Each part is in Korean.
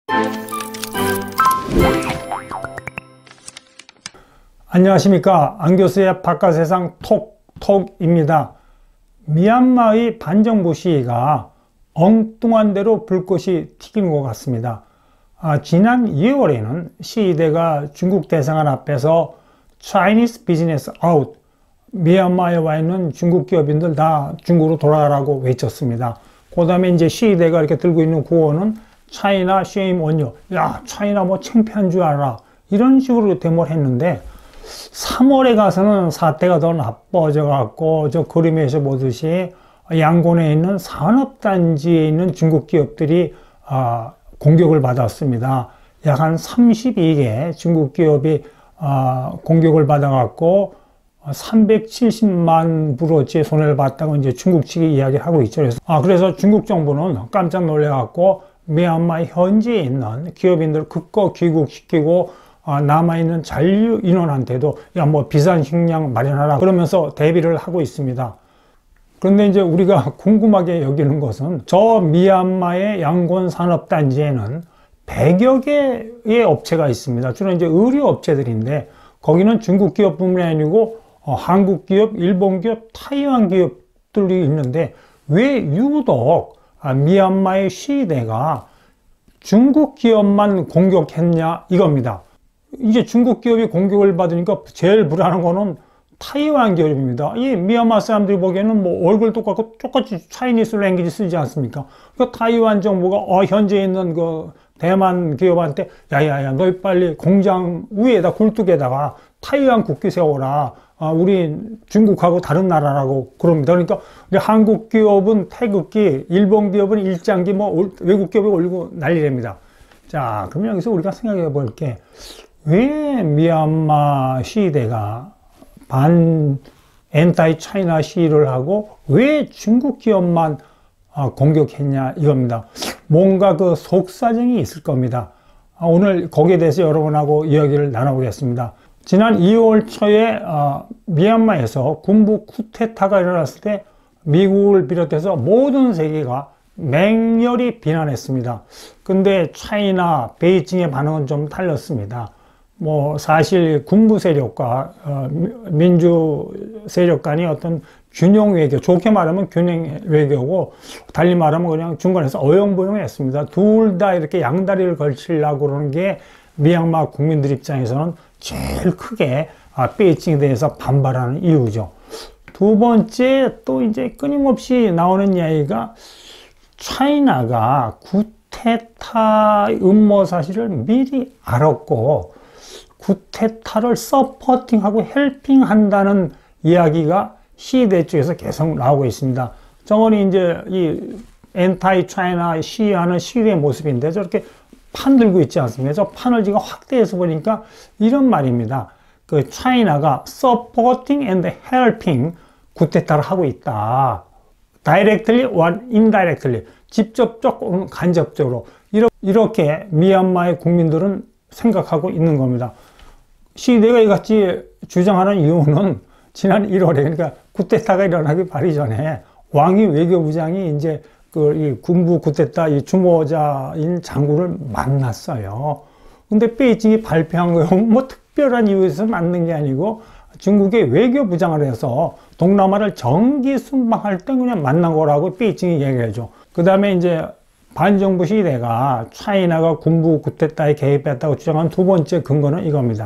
안녕하십니까. 안교수의 바깥세상 톡톡입니다. 미얀마의 반정부 시위가 엉뚱한 대로 불꽃이 튀긴 것 같습니다. 지난 2월에는 시위대가 중국 대사관 앞에서 Chinese Business Out, 미얀마에 와 있는 중국 기업인들 다 중국으로 돌아가라고 외쳤습니다. 그 다음에 이제 시위대가 이렇게 들고 있는 구호는 China shame on you. 야, 차이나 뭐 창피한 줄 알아. 이런 식으로 데모를 했는데 3월에 가서는 사태가 더 나빠져 갖고 저 그림에서 보듯이 양곤에 있는 산업단지에 있는 중국 기업들이 공격을 받았습니다. 약 한 32개 중국 기업이 공격을 받아 갖고 370만 불어치 손해를 봤다고 이제 중국 측이 이야기하고 있죠. 그래서 중국 정부는 깜짝 놀래 갖고 미얀마 현지에 있는 기업인들 극거 귀국시키고 남아있는 잔류 인원한테도 야 뭐 비상식량 마련하라 그러면서 대비를 하고 있습니다. 그런데 이제 우리가 궁금하게 여기는 것은 저 미얀마의 양곤 산업단지에는 100여 개의 업체가 있습니다. 주로 이제 의류 업체들인데 거기는 중국 기업뿐만이 아니고 한국 기업, 일본 기업, 타이완 기업들이 있는데 왜 유독 미얀마의 시위대가 중국 기업만 공격했냐 이겁니다. 이제 중국 기업이 공격을 받으니까 제일 불안한 거는 타이완 기업입니다. 이 미얀마 사람들이 보기에는 뭐 얼굴 똑같이 차이니스 랭귀지 쓰지 않습니까? 그러니까 타이완 정부가 현재 있는 그 대만 기업한테 야야야 너희 빨리 공장 위에다 굴뚝에다가 타이완 국기 세워라. 우리 중국하고 다른 나라라고 그럽니다. 그러니까 우리 한국 기업은 태극기, 일본 기업은 일장기, 뭐 외국 기업이 올리고 난리랍니다. 자, 그럼 여기서 우리가 생각해 볼게. 왜 미얀마 시위대가 엔타이 차이나 시위를 하고 왜 중국 기업만 공격했냐 이겁니다. 뭔가 그 속사정이 있을 겁니다. 오늘 거기에 대해서 여러분하고 이야기를 나눠보겠습니다. 지난 2월 초에 미얀마에서 군부 쿠데타가 일어났을 때 미국을 비롯해서 모든 세계가 맹렬히 비난했습니다. 근데 차이나 베이징의 반응은 좀 달랐습니다. 뭐 사실 군부 세력과 민주 세력 간이 어떤 균형 외교, 좋게 말하면 균형 외교고 달리 말하면 그냥 중간에서 어영부영했습니다. 둘 다 이렇게 양다리를 걸치려고 그러는 게 미얀마 국민들 입장에서는 제일 크게 베이징에 대해서 반발하는 이유죠. 두 번째 또 이제 끊임없이 나오는 이야기가 차이나가 쿠데타 음모 사실을 미리 알았고 쿠데타를 서포팅하고 헬핑한다는 이야기가 시위대 쪽에서 계속 나오고 있습니다. 저거는 이제 이 엔타이 차이나 시위하는 시위대의 모습인데 저렇게 판 들고 있지 않습니까? 저 판을 지금 확대해서 보니까 이런 말입니다. 그 차이나가 supporting and helping 쿠데타를 하고 있다. directly or indirectly. 직접적 혹은 간접적으로. 이렇게 미얀마의 국민들은 생각하고 있는 겁니다. 시위대가 이같이 주장하는 이유는 지난 1월에 그러니까 쿠데타가 일어나기 바로 전에 왕이 외교부장이 이제 이 군부 쿠데타 이 주모자인 장군을 만났어요. 근데 베이징이 발표한 거예요. 뭐 특별한 이유에서 만난 게 아니고 중국의 외교부장을 해서 동남아를 정기 순방할 때 그냥 만난 거라고 베이징이 얘기해줘. 그 다음에 이제 반정부 시위대가 차이나가 군부 쿠데타에 개입했다고 주장한 두 번째 근거는 이겁니다.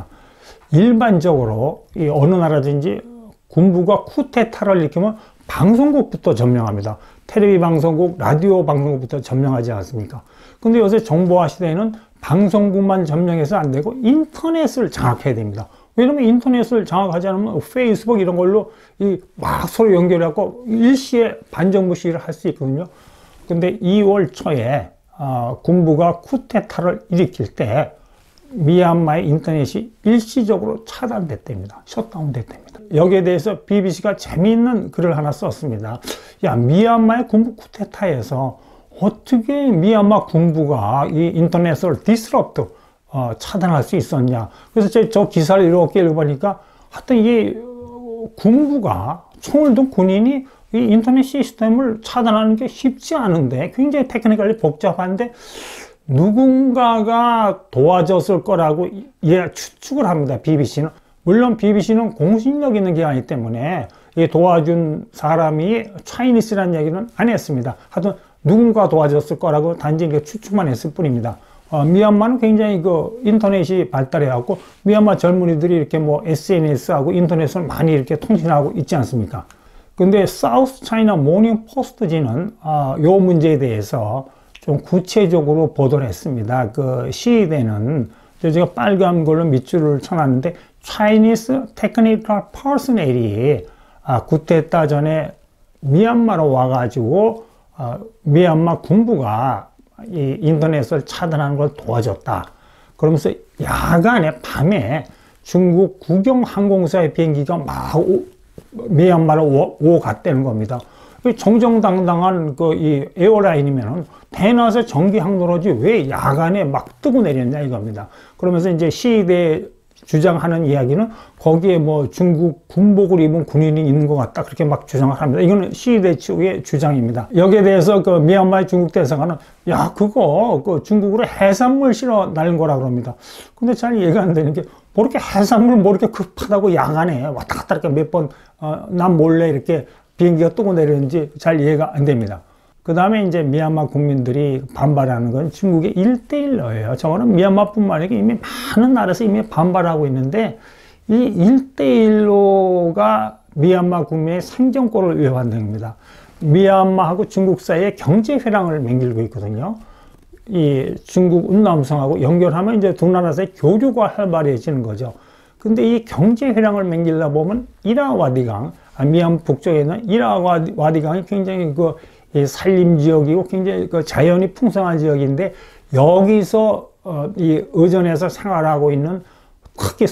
일반적으로 이 어느 나라든지 군부가 쿠데타를 일으키면 방송국부터 점령합니다. 텔레비 방송국, 라디오 방송국부터 점령하지 않습니까? 근데 요새 정보화 시대에는 방송국만 점령해서 안 되고 인터넷을 장악해야 됩니다. 왜냐면 인터넷을 장악하지 않으면 페이스북 이런 걸로 막 서로 연결해갖고 일시에 반정부 시위를 할 수 있거든요. 근데 2월 초에 군부가 쿠데타를 일으킬 때 미얀마의 인터넷이 일시적으로 차단됐답니다. 셧다운 됐답니다. 여기에 대해서 BBC가 재미있는 글을 하나 썼습니다. 야, 미얀마의 군부 쿠데타에서 어떻게 미얀마 군부가 이 인터넷을 디스럽트 차단할 수 있었냐. 그래서 저 기사를 이렇게 읽어보니까 하여튼 이 군부가 총을 든 군인이 이 인터넷 시스템을 차단하는 게 쉽지 않은데 굉장히 테크니컬리 복잡한데 누군가가 도와줬을 거라고 추측을 합니다. BBC는. 물론 BBC는 공신력 있는 기관이기 때문에 이 도와준 사람이 차이니스라는 얘기는 안 했습니다. 하여튼 누군가 도와줬을 거라고 단지 이렇게 추측만 했을 뿐입니다. 미얀마는 굉장히 그 인터넷이 발달해갖고 미얀마 젊은이들이 이렇게 뭐 SNS하고 인터넷을 많이 이렇게 통신하고 있지 않습니까? 근데 사우스 차이나 모닝 포스트지는 요 문제에 대해서 좀 구체적으로 보도를 했습니다. 그 시위대는 제가 빨간 걸로 밑줄을 쳐놨는데 Chinese Technical Personnel이 쿠데타 전에 미얀마로 와가지고 미얀마 군부가 이 인터넷을 차단하는 걸 도와줬다. 그러면서 야간에 밤에 중국 국영 항공사의 비행기가 막 미얀마로 오갔다는 겁니다. 정정당당한 이 에어라인이면은 대낮에 전기 항로로지 왜 야간에 막 뜨고 내렸냐 이겁니다. 그러면서 이제 시위대 주장하는 이야기는 거기에 뭐 중국 군복을 입은 군인이 있는 것 같다 그렇게 막 주장을 합니다. 이거는 시위대 측의 주장입니다. 여기에 대해서 그 미얀마의 중국 대사관은 야 그거 그 중국으로 해산물 실어 날린 거라 그럽니다. 근데 잘 이해가 안 되는 게 뭐 이렇게 해산물 뭐 이렇게 급하다고 야간에 왔다 갔다 이렇게 몇 번 남 몰래 이렇게 비행기가 뜨고 내리는지 잘 이해가 안 됩니다. 그 다음에 이제 미얀마 국민들이 반발하는 건 중국의 1대1로예요. 저거는 미얀마뿐만 아니라 이미 많은 나라에서 이미 반발하고 있는데 이 1대1로가 미얀마 국민의 생존권을 위협한다는 겁니다. 미얀마하고 중국 사이에 경제회랑을 맹길고 있거든요. 이 중국 운남성하고 연결하면 이제 두 나라 사이 교류가 활발해지는 거죠. 근데 이 경제회랑을 맹길다 보면 이라와디강, 미얀마 북쪽에 있는 이라와디강이 굉장히 이 산림 지역이고 굉장히 자연이 풍성한 지역인데 여기서 이 의전에서 생활하고 있는 특히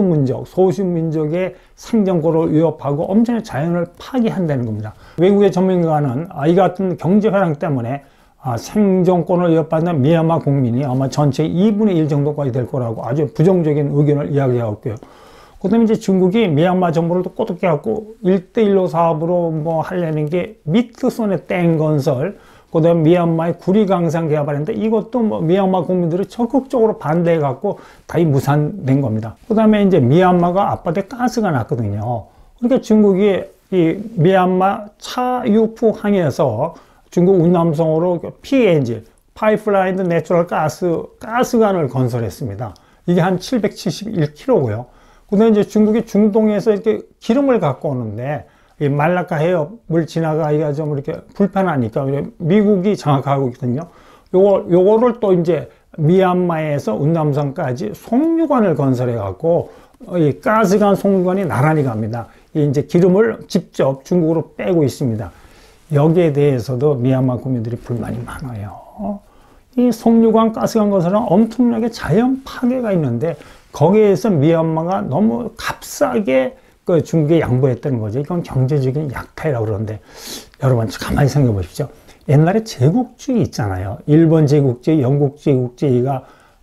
소수민족의 생존권을 위협하고 엄청난 자연을 파괴한다는 겁니다. 외국의 전문가는 이 같은 경제회랑 때문에 생존권을 위협받는 미얀마 국민이 아마 전체 2분의 1 정도까지 될 거라고 아주 부정적인 의견을 이야기하고 있고요. 그 다음에 이제 중국이 미얀마 정부를 또 꼬드게 갖고 1대1로 사업으로 뭐 하려는 게 미트손의 땡 건설, 그 다음에 미얀마의 구리강산 개발인데 이것도 뭐 미얀마 국민들이 적극적으로 반대해 갖고 다 무산된 겁니다. 그 다음에 이제 미얀마가 앞바다에 가스가 났거든요. 그러니까 중국이 이 미얀마 차유프 항에서 중국 운남성으로 PNG, 파이프라인 내추럴 가스관을 건설했습니다. 이게 한 771km고요. 그 다음에 이제 중국이 중동에서 이렇게 기름을 갖고 오는데, 이 말라카 해협을 지나가기가 좀 이렇게 불편하니까, 미국이 장악하고 있거든요. 요거를 또 이제 미얀마에서 운남성까지 송유관을 건설해 갖고, 이 가스관 송유관이 나란히 갑니다. 이제 기름을 직접 중국으로 빼고 있습니다. 여기에 대해서도 미얀마 국민들이 불만이 많아요. 이 송유관 가스관 건설은 엄청나게 자연 파괴가 있는데, 거기에서 미얀마가 너무 값싸게 중국에 양보했다는 거죠. 이건 경제적인 약탈이라고 그러는데, 여러분 가만히 생각해 보십시오. 옛날에 제국주의 있잖아요. 일본 제국주의, 영국 제국주의가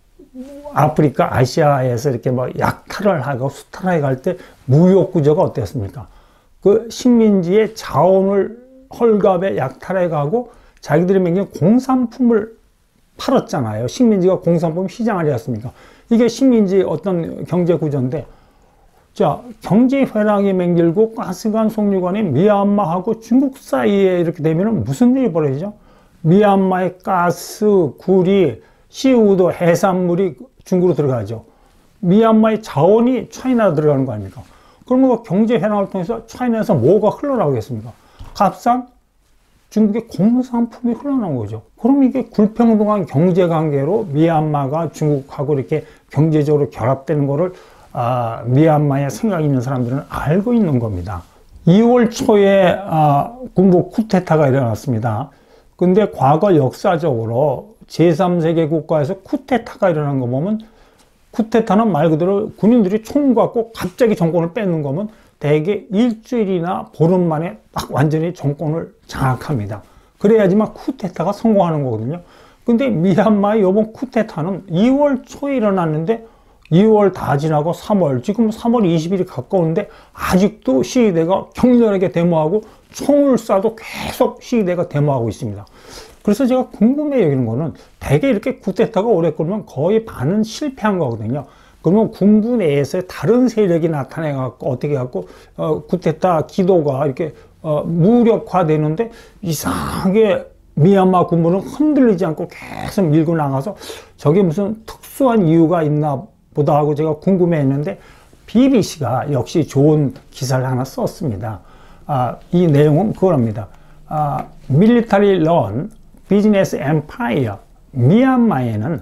아프리카, 아시아에서 이렇게 뭐 약탈을 하고 수탈해 갈 때 무역 구조가 어땠습니까? 그 식민지의 자원을 헐값에 약탈해 가고 자기들이 맹긴 공산품을 팔았잖아요. 식민지가 공산품 시장을 했습니까? 이게 식민지의 어떤 경제 구조인데, 자, 경제 회랑이 맹길고 가스관 송유관이 미얀마하고 중국 사이에 이렇게 되면 무슨 일이 벌어지죠? 미얀마의 가스, 구리, 시우도 해산물이 중국으로 들어가죠. 미얀마의 자원이 차이나로 들어가는 거 아닙니까? 그러면 경제 회랑을 통해서 차이나에서 뭐가 흘러나오겠습니까? 값싼 중국의 공산품이 흘러나온 거죠. 그럼 이게 불평등한 경제 관계로 미얀마가 중국하고 이렇게 경제적으로 결합되는 거를 미얀마에 생각이 있는 사람들은 알고 있는 겁니다. 2월 초에 군부 쿠데타가 일어났습니다. 근데 과거 역사적으로 제3세계 국가에서 쿠데타가 일어난 거 보면, 쿠데타는 말 그대로 군인들이 총 갖고 갑자기 정권을 뺏는 거면 대개 일주일이나 보름 만에 딱 완전히 정권을 장악합니다. 그래야지만 쿠데타가 성공하는 거거든요. 근데 미얀마의 이번 쿠데타는 2월 초에 일어났는데 2월 다 지나고 3월, 지금 3월 20일이 가까운데 아직도 시위대가 격렬하게 데모하고 총을 쏴도 계속 시위대가 데모하고 있습니다. 그래서 제가 궁금해 여기는 거는 대개 이렇게 쿠데타가 오래 끌면 거의 반은 실패한 거거든요. 그러면 군부 내에서 다른 세력이 나타내 갖고 어떻게 갖고 쿠데타 기도가 이렇게 무력화되는데 이상하게 미얀마 군부는 흔들리지 않고 계속 밀고 나가서 저게 무슨 특수한 이유가 있나 보다 하고 제가 궁금해했는데 BBC가 역시 좋은 기사를 하나 썼습니다. 이 내용은 그겁니다. Military Run Business Empire. 미얀마에는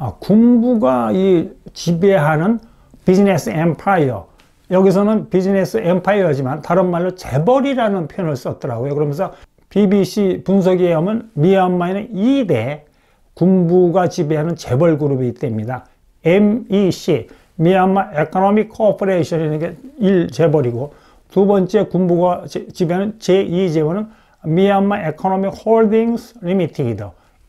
군부가 이 지배하는 비즈니스 엠파이어. 여기서는 비즈니스 엠파이어지만 다른 말로 재벌이라는 표현을 썼더라고요. 그러면서 BBC 분석에 의하면 미얀마에는 2대 군부가 지배하는 재벌 그룹이 있답니다. MEC, 미얀마 에코노믹 코퍼레이션이라는 게 1재벌이고 두 번째 군부가 지배하는 제2재벌은 미얀마 에코노믹 홀딩스 리미티드,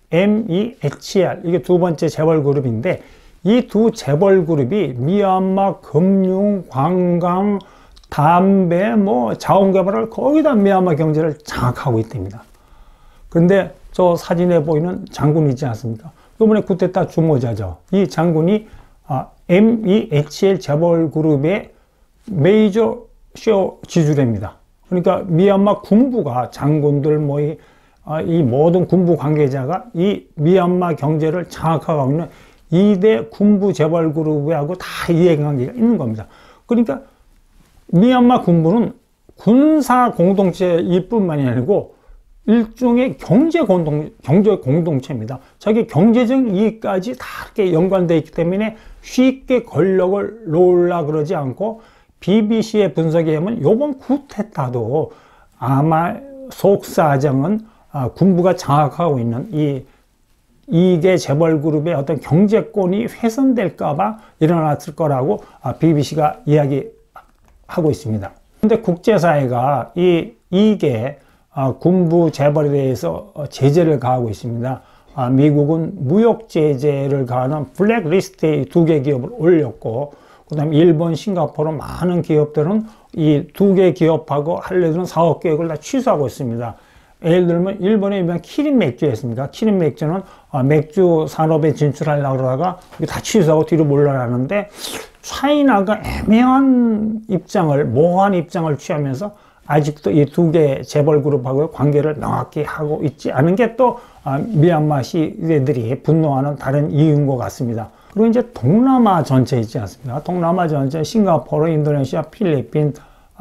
MEHR, 이게 두 번째 재벌 그룹인데 이 두 재벌 그룹이 미얀마 금융, 관광, 담배, 자원개발을 거의 다 미얀마 경제를 장악하고 있답니다. 그런데 저 사진에 보이는 장군이 있지 않습니까? 이번에 쿠데타 주모자죠. 이 장군이 MEHL 재벌 그룹의 메이저 쉐어 지주랍니다. 그러니까 미얀마 군부가 장군들 이 모든 군부 관계자가 이 미얀마 경제를 장악하고 있는 2대 군부 재벌 그룹하고 다 이해관계가 있는 겁니다. 그러니까 미얀마 군부는 군사 공동체일 뿐만이 아니고 일종의 경제 공동체입니다. 자기 경제적 이익까지 다 이렇게 연관되어 있기 때문에 쉽게 권력을 놓으려 그러지 않고 BBC의 분석에 의하면 이번 쿠데타도 아마 속사정은 군부가 장악하고 있는 이 2개 재벌 그룹의 어떤 경제권이 훼손될까봐 일어났을 거라고 BBC가 이야기하고 있습니다. 그런데 국제사회가 이 2개 군부 재벌에 대해서 제재를 가하고 있습니다. 미국은 무역 제재를 가하는 블랙리스트에 2개 기업을 올렸고, 그 다음에 일본, 싱가포르 많은 기업들은 이 2개 기업하고 하려던 사업 계획을 다 취소하고 있습니다. 예를 들면 일본에 유명한 키린 맥주였습니까? 키린 맥주는 맥주 산업에 진출하려고 그러다가 다 취소하고 뒤로 물러나는데 차이나가 애매한 입장을, 모호한 입장을 취하면서 아직도 이 2개 재벌 그룹하고 관계를 명확히 하고 있지 않은 게 또 미얀마 시대들이 분노하는 다른 이유인 것 같습니다. 그리고 이제 동남아 전체 있지 않습니까? 동남아 전체, 싱가포르, 인도네시아, 필리핀,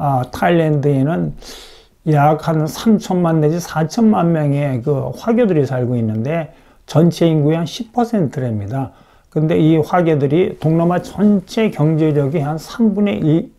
타일랜드에는 약 한 3천만 내지 4천만 명의 그 화교들이 살고 있는데 전체 인구의 한 10%랍니다. 근데 이 화교들이 동남아 전체 경제력의 한 3분의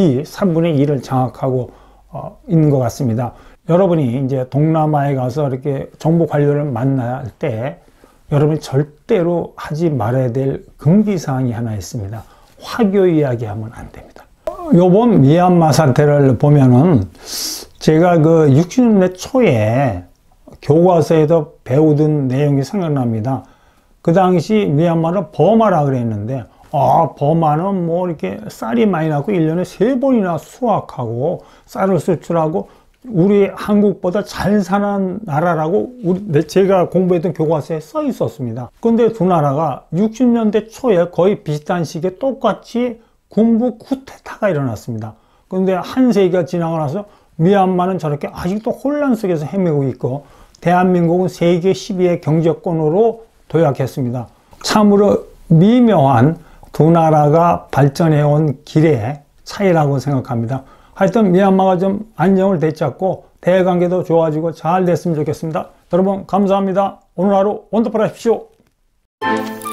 2를 장악하고 있는 것 같습니다. 여러분이 이제 동남아에 가서 이렇게 정부 관료를 만날 때 여러분이 절대로 하지 말아야 될 금기사항이 하나 있습니다. 화교 이야기하면 안 됩니다. 요번 미얀마 사태를 보면은 제가 그 60년대 초에 교과서에도 배우던 내용이 생각납니다. 그 당시 미얀마를 버마라 그랬는데, 버마는 이렇게 쌀이 많이 나고 1년에 3번이나 수확하고 쌀을 수출하고 우리 한국보다 잘 사는 나라라고 제가 공부했던 교과서에 써 있었습니다. 그런데 두 나라가 60년대 초에 거의 비슷한 시기에 똑같이 군부 쿠데타가 일어났습니다. 그런데 한 세기가 지나고 나서 미얀마는 저렇게 아직도 혼란 속에서 헤매고 있고 대한민국은 세계 10위의 경제권으로 도약했습니다. 참으로 미묘한 두 나라가 발전해온 길의 차이라고 생각합니다. 하여튼 미얀마가 좀 안정을 되찾고 대외관계도 좋아지고 잘 됐으면 좋겠습니다. 여러분 감사합니다. 오늘 하루 원더풀 하십시오.